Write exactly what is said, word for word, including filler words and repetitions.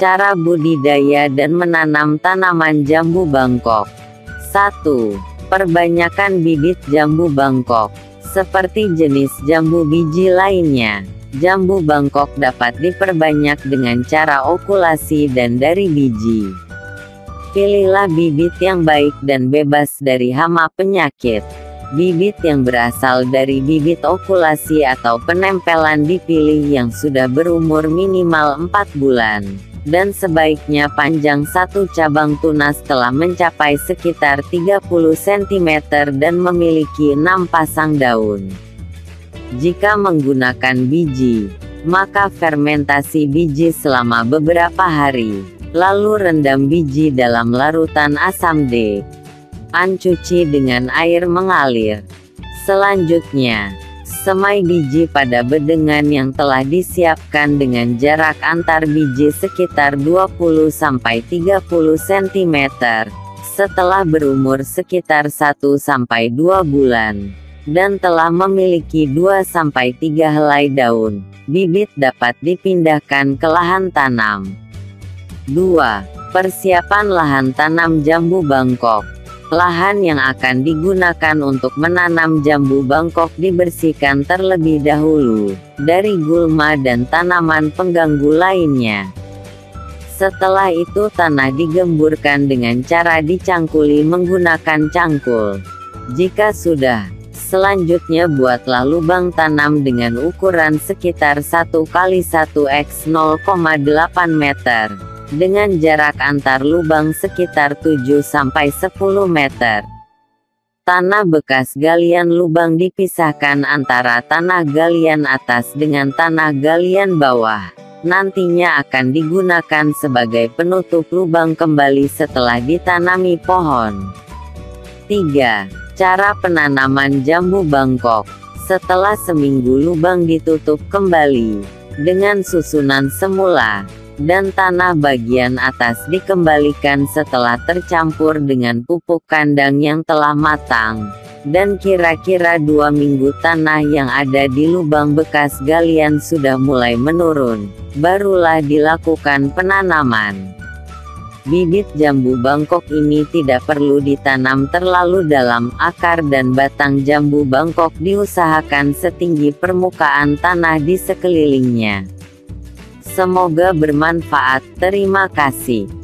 Cara budidaya dan menanam tanaman jambu Bangkok. satu. Perbanyakan bibit jambu Bangkok. Seperti jenis jambu biji lainnya, jambu Bangkok dapat diperbanyak dengan cara okulasi dan dari biji. Pilihlah bibit yang baik dan bebas dari hama penyakit. Bibit yang berasal dari bibit okulasi atau penempelan dipilih yang sudah berumur minimal empat bulan. Dan sebaiknya panjang satu cabang tunas telah mencapai sekitar tiga puluh sentimeter dan memiliki enam pasang daun. Jika menggunakan biji, maka fermentasi biji selama beberapa hari, lalu rendam biji dalam larutan asam dean cuci dengan air mengalir. Selanjutnya, semai biji pada bedengan yang telah disiapkan dengan jarak antar biji sekitar dua puluh sampai tiga puluh sentimeter. Setelah berumur sekitar satu sampai dua bulan dan telah memiliki dua sampai tiga helai daun, bibit dapat dipindahkan ke lahan tanam. dua. Persiapan lahan tanam jambu Bangkok. Lahan yang akan digunakan untuk menanam jambu Bangkok dibersihkan terlebih dahulu dari gulma dan tanaman pengganggu lainnya. Setelah itu tanah digemburkan dengan cara dicangkuli menggunakan cangkul. Jika sudah, selanjutnya buatlah lubang tanam dengan ukuran sekitar satu kali satu kali nol koma delapan meter. Dengan jarak antar lubang sekitar tujuh sampai sepuluh meter. Tanah bekas galian lubang dipisahkan antara tanah galian atas dengan tanah galian bawah. Nantinya akan digunakan sebagai penutup lubang kembali setelah ditanami pohon. tiga. Cara penanaman jambu Bangkok. Setelah seminggu lubang ditutup kembali dengan susunan semula, dan tanah bagian atas dikembalikan setelah tercampur dengan pupuk kandang yang telah matang, dan kira-kira dua minggu tanah yang ada di lubang bekas galian sudah mulai menurun, barulah dilakukan penanaman. Bibit jambu Bangkok ini tidak perlu ditanam terlalu dalam. Akar dan batang jambu Bangkok diusahakan setinggi permukaan tanah di sekelilingnya. Semoga bermanfaat. Terima kasih.